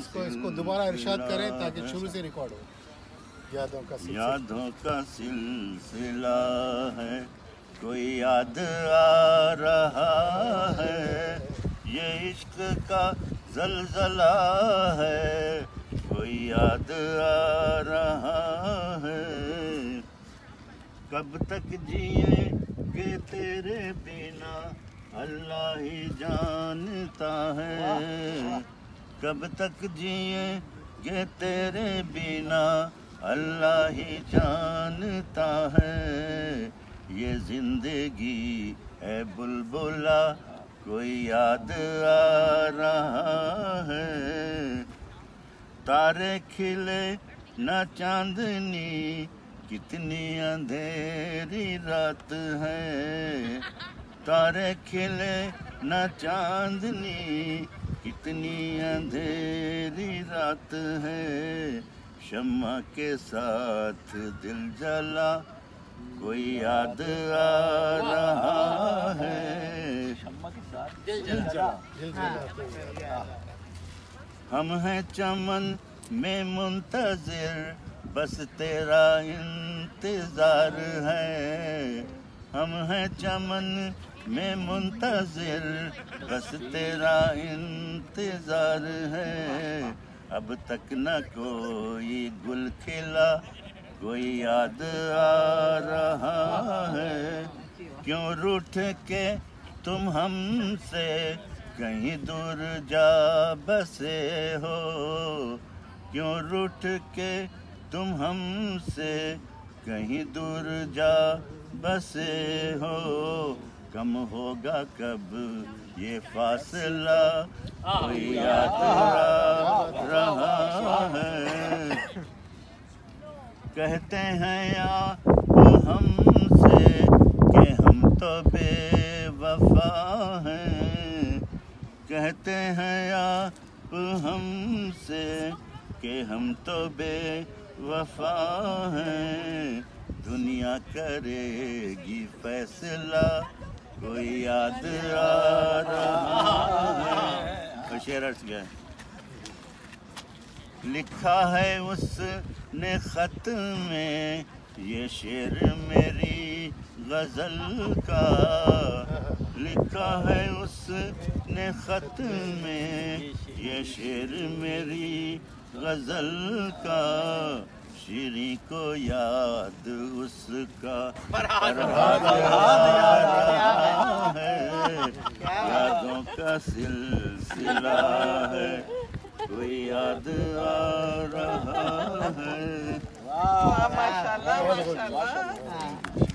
इसको दोबारा इरशाद करें ताकि शुरू से रिकॉर्ड हो। यादों का सिलसिला है, कोई याद आ रहा है, ये इश्क का ज़लज़ला है, कोई याद आ रहा है। कब तक जिएंगे तेरे बिना अल्लाह ही जानता है, कब तक जिएंगे तेरे बिना अल्लाह ही जानता है। ये जिंदगी है बुलबुला, कोई याद आ रहा है। तारे खिले न चांदनी, कितनी अंधेरी रात है। तारे खिले न चांदनी, कितनी अंधेरी रात है। शम्मा के साथ दिल जला, कोई याद आ रहा है। हम हैं चमन में मुंतज़िर, बस तेरा इंतज़ार है। हम हैं चमन में मुंतज़िर, बस तेरा इंतज़ार है। अब तक न कोई गुल खिला, कोई याद आ रहा है। क्यों रूठ के तुम हमसे कहीं दूर जा बसे हो, क्यों रूठ के तुम हमसे कहीं दूर जा बसे हो। कम होगा कब ये फासला, कोई याद आ रहा है। कहते हैं आप हमसे कि हम तो बेवफा हैं, कहते हैं आप हमसे कि हम तो बेवफा हैं। दुनिया करेगी फैसला, कोई याद आ रहा है। शेर अर्थ गया, लिखा है उसने खत में ये शेर मेरी गजल का। लिखा है उसने खत में ये शेर मेरी गजल का। शीरी को याद उसका फरहाद है, यादों का सिलसिला है, कोई याद आ रहा है। माशाल्लाह माशाल्लाह।